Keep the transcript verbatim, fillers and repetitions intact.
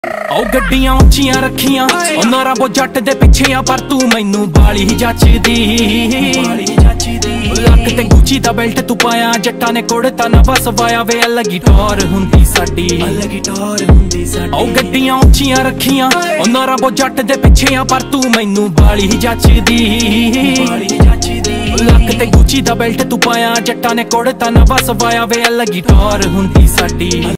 ओ गड्डियां उच्चियां रखियां उन्हां रबो जट दे पिछे आ पर तू मैनू बाली ही जचदी लक ते गुची दा बेल्ट तू पाया जट्टा ने कुड़ता नवा सवाया वे अलग ही टौर हुंदी साडी अलग ही टौर हुंदी साडी ओ गड्डियां उच्चियां रखियां उन्हां रबो जट दे पिछे आ पर तू मैनू बाली ही जचदी लक ते गुची दा बेल्ट तू पाया जट्टा ने कुड़ता नवा सवाया वे अलग ही टौर हुंदी साडी।